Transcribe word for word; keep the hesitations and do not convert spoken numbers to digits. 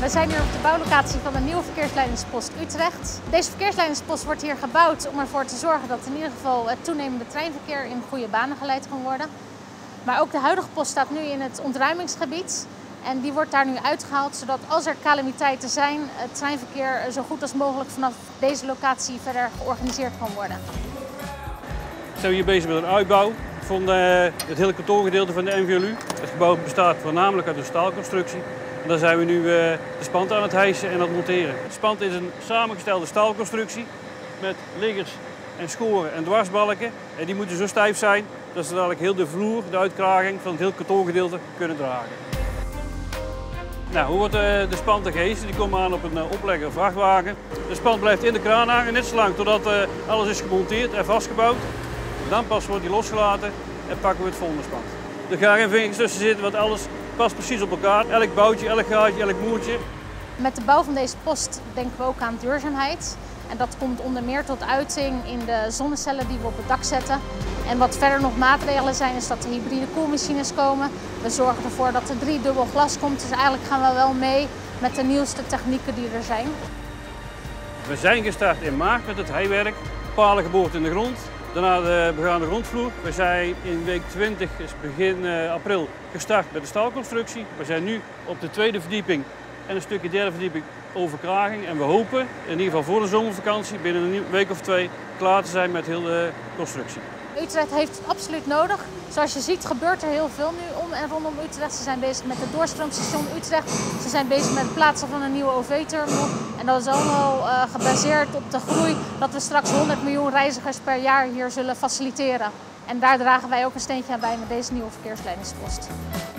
We zijn hier op de bouwlocatie van de nieuwe verkeersleidingspost Utrecht. Deze verkeersleidingspost wordt hier gebouwd om ervoor te zorgen dat in ieder geval het toenemende treinverkeer in goede banen geleid kan worden. Maar ook de huidige post staat nu in het ontruimingsgebied. En die wordt daar nu uitgehaald, zodat als er calamiteiten zijn, het treinverkeer zo goed als mogelijk vanaf deze locatie verder georganiseerd kan worden. We zijn hier bezig met een uitbouw van het hele kantoorgedeelte van de N V L U. Het gebouw bestaat voornamelijk uit een staalconstructie. En daar zijn we nu de spant aan het hijsen en aan het monteren. De spant is een samengestelde staalconstructie met liggers en schoren en dwarsbalken. En die moeten zo stijf zijn dat ze dadelijk heel de vloer, de uitkraging van het hele kantoorgedeelte kunnen dragen. Nou, hoe wordt de spant gehesen? Die komen aan op een oplegger vrachtwagen. De spant blijft in de kraan hangen, net zo lang totdat alles is gemonteerd en vastgebouwd. Dan pas wordt die losgelaten en pakken we het volgende spant. Er gaan geen vingers tussen zitten, want alles past precies op elkaar. Elk boutje, elk gaatje, elk moertje. Met de bouw van deze post denken we ook aan duurzaamheid. En dat komt onder meer tot uiting in de zonnecellen die we op het dak zetten. En wat verder nog maatregelen zijn, is dat er hybride koelmachines komen. We zorgen ervoor dat er driedubbel glas komt. Dus eigenlijk gaan we wel mee met de nieuwste technieken die er zijn. We zijn gestart in maart met het heiwerk. Palen geboord in de grond. Daarna de begaande grondvloer. We zijn in week twintig, dus begin april, gestart met de staalconstructie. We zijn nu op de tweede verdieping en een stukje derde verdieping overkraging. En we hopen in ieder geval voor de zomervakantie binnen een week of twee klaar te zijn met heel de constructie. Utrecht heeft het absoluut nodig. Zoals je ziet gebeurt er heel veel nu om en rondom Utrecht. Ze zijn bezig met het doorstroomstation Utrecht. Ze zijn bezig met het plaatsen van een nieuwe O V-terminal. En dat is allemaal uh, gebaseerd op de groei dat we straks honderd miljoen reizigers per jaar hier zullen faciliteren. En daar dragen wij ook een steentje aan bij met deze nieuwe verkeersleidingspost.